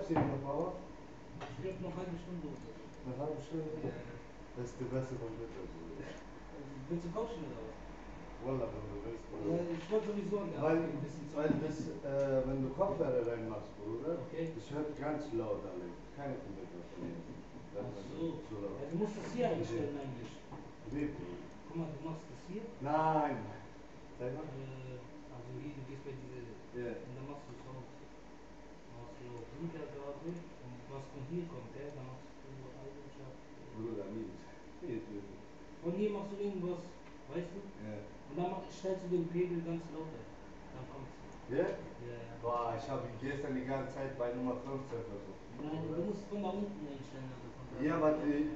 sie noch Bauer? Ich glaube noch eine halbe Stunde oder so. Eine halbe Stunde? Ja. Das ist die beste vom Wetter. Willst du Couchen oder was? Wallah, wenn du willst. Ja, ich wollte sowieso ein bisschen Weil das, wenn du Kopfhörer reinmachst, Bruder, okay. das hört ganz laut alle. Keine Kommentar von mir. Ach so. Zu laut. Ja, du musst das hier einstellen eigentlich. Wie, Bruder? Guck mal, du machst das hier. Nein. Sag mal. Also hier, du gehst bei diese. Ja. Und dann machst du Sound. Machst du Wiedergabe und was von hier kommt, ja, dann machst du Eigenschaft. Bruder, nie. Von hier machst du irgendwas, weißt du? Ja. Und dann stellst du den Pegel ganz lauter. Dann kommt's. Ja? Ja, ja. Boah, ich habe gestern die ganze Zeit bei Nummer 15 versucht. Nein, du musst von da unten einstellen. Also von da. Ja, aber die,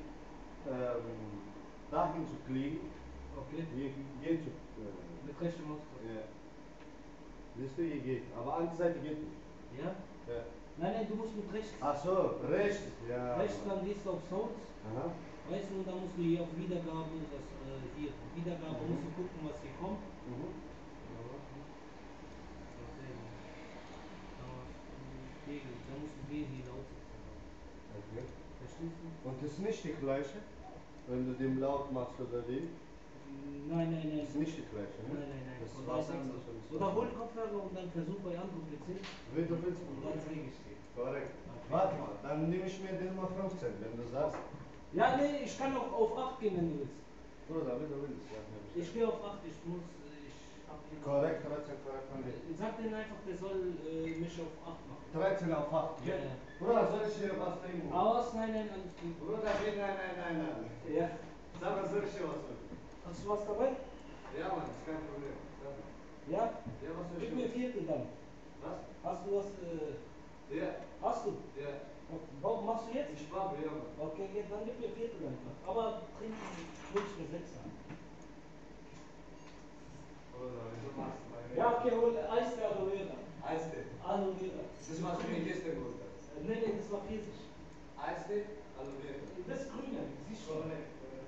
dahin zu kriegen, Okay. geht zu. Mit rechter Maus. Ja. Siehst du, hier geht. Aber andere Seite geht nicht. Ja? Ja. Nein, nein, du musst mit rechts. Ach so, rechts. Ja. Rechts, dann gehst du auf Sound. Aha. Weißt du, und dann musst du hier auf Wiedergabe, das hier, Wiedergabe, musst du gucken, was hier kommt. Mhm. Dann musst du den hier laut setzen. Okay. Verstehst du? Und das ist nicht die gleiche, wenn du den laut machst oder den? Nein, nein, nein. Das ist nicht die gleiche, ne? Nein, nein, nein. Das ist Und was da ist anderes. nichts. Oder hol Kopfhörer und dann versuch bei anderen PC. Wie du willst. Und dann zeige ich dir. Korrekt. Okay. Warte mal, dann nehme ich mir den Nummer 15, wenn du sagst. Ja, nee, ich kann auch auf 8 gehen, wenn du willst. Bruder, wie du willst. Ja, Ich gehe auf 8, ich hab hier. Korrekt, 13, korrekt von dir. Sag denen einfach, der soll mich auf 8 machen. 13 auf 8, Ja, ja? ja. Bruder, soll ich hier was trinken? Aus, nein, nein, alles gut. Bruder, nein. Ja. Sag mal, soll ich hier was trinken? Hast du was dabei? Ja, Mann, ist kein Problem. Sag mal. Ja? Ja, was soll ich Gib mir Viertel dann. Was? Hast du was? Ja. Hast du? Ja. Machst du jetzt? Ich warte, ja, Mann. Okay, jetzt, dann gib mir Viertel einfach. Aber trinken ruhig eine 6 an. Bruder, wieso machst du meine? Ja, okay, hol Eistee Aloe Vera. Eistee. Aloe Vera. Das machst du mir gestern, Bruder. Nee, nee, das war Pfirsich. Eistee, Aloe Vera. Das ist grüne, siehst du schon.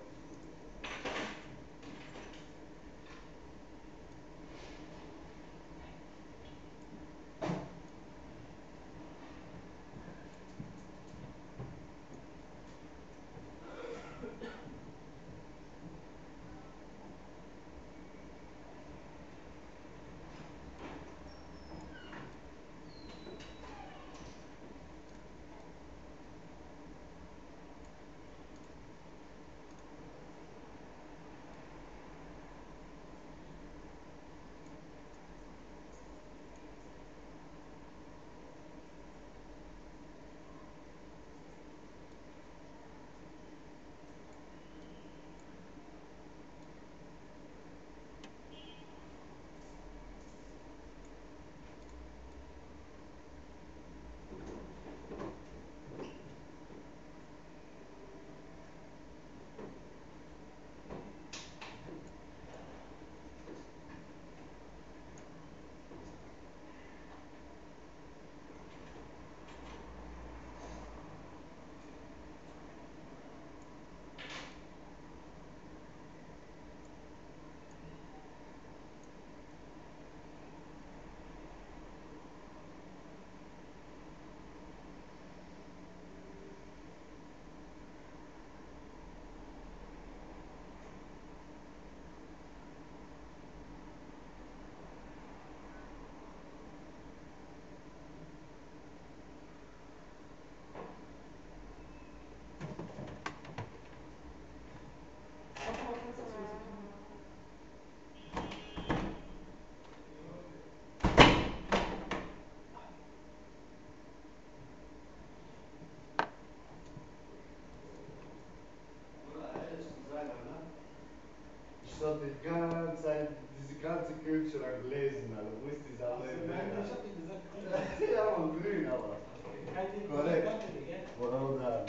Ich soll die ganze Zeit, diese ganze Kühlschrank lesen, also wo ist diese Aloe Vera? Ich hab dir gesagt, grün. Ja, man, grün, aber. Korrekt. Oder? Oder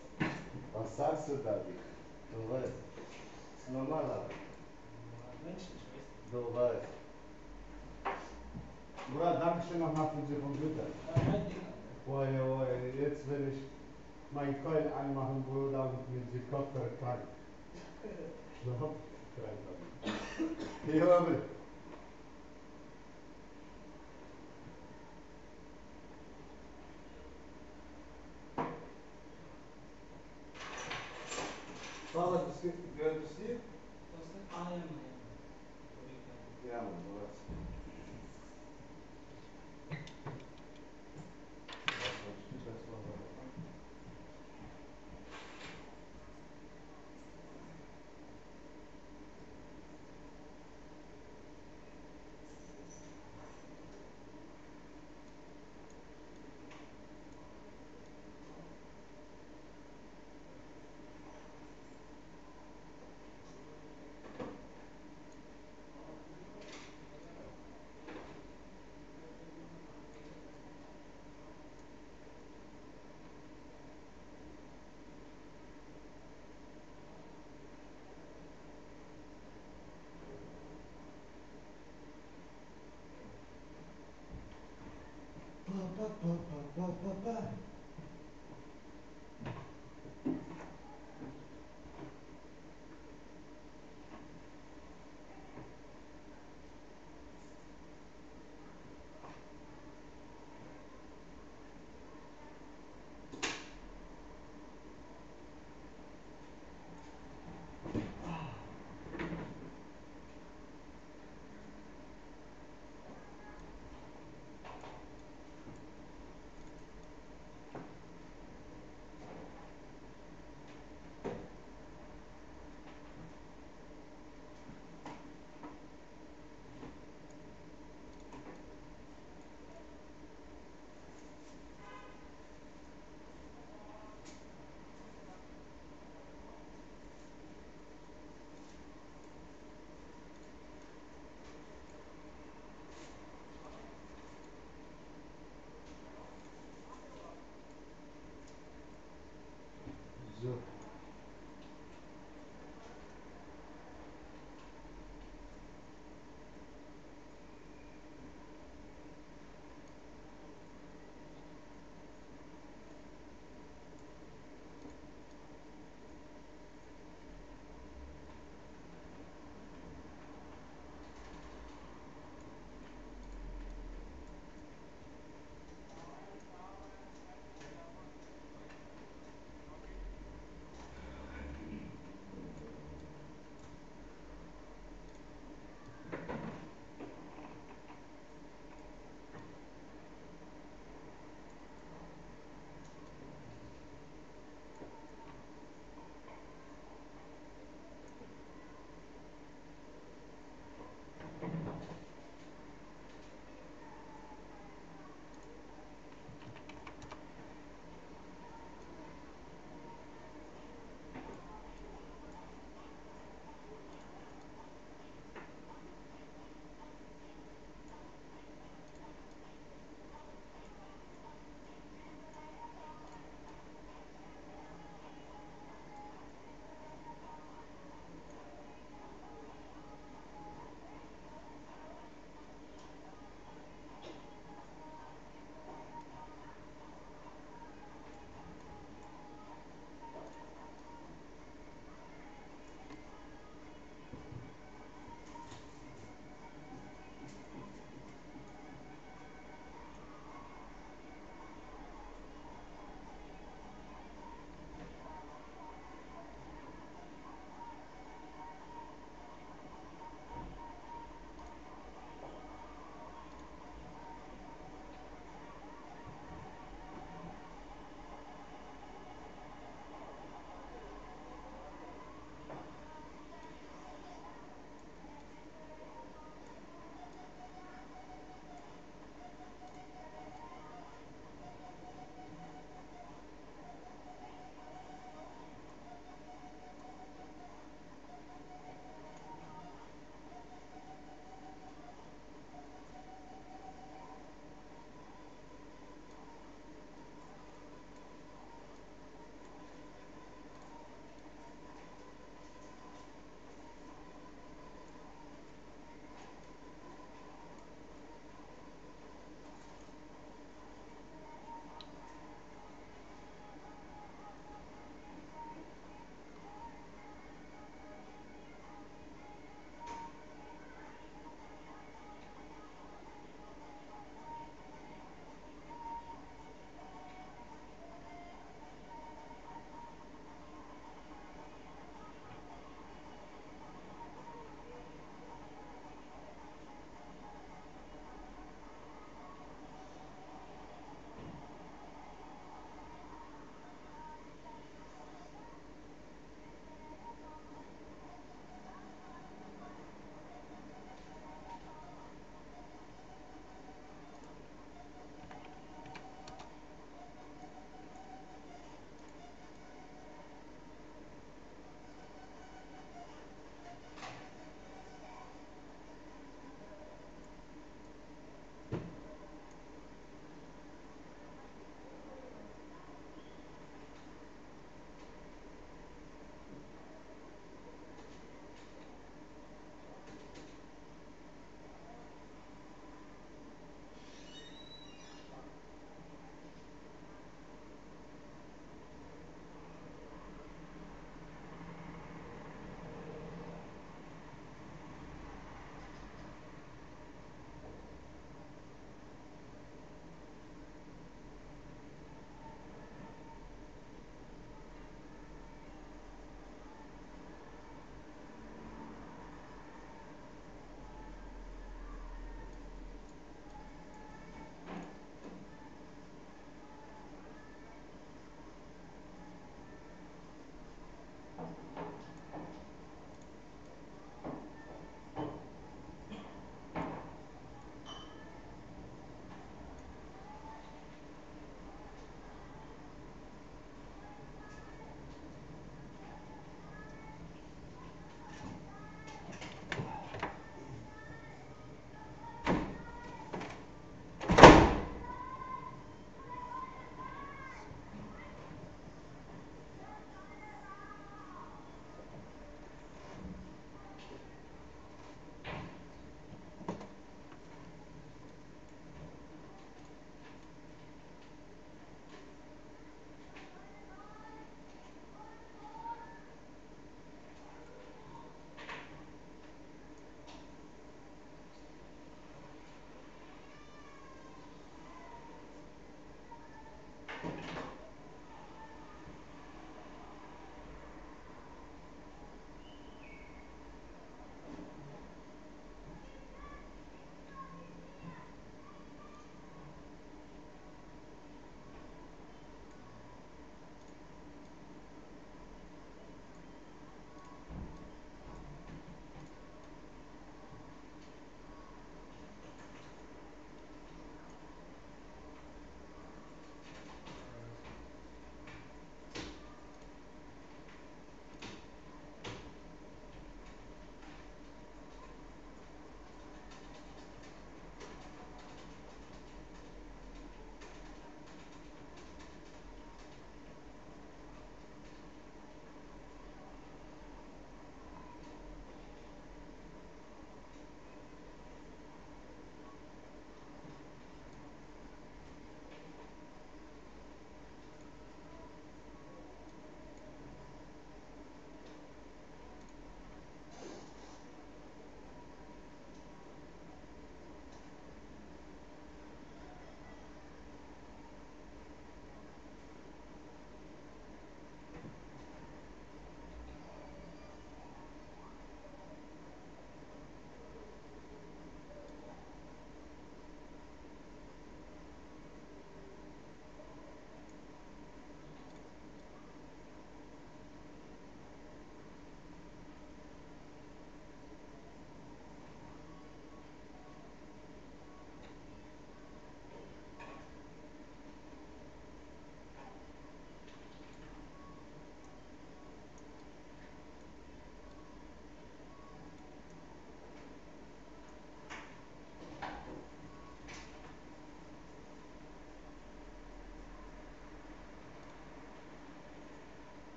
was sagst du da? Du weißt. Das ist normal, aber. Menschlich, weißt du. Du weißt. Bruder, danke schön nochmal für den Computer. Kein Ding. Boah, jetzt will ich meinen Coil anmachen, Bruder, und mit dem Kopfhörer krank. Krank. Hier, hör mal. Fala do Grande do Circo? Ah, é amanhã. Obrigado. Ja, man, sowas. So.